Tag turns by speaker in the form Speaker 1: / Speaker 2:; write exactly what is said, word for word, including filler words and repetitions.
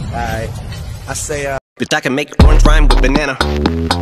Speaker 1: Alright. I say, uh.
Speaker 2: Bitch, I can make orange rhyme with banana.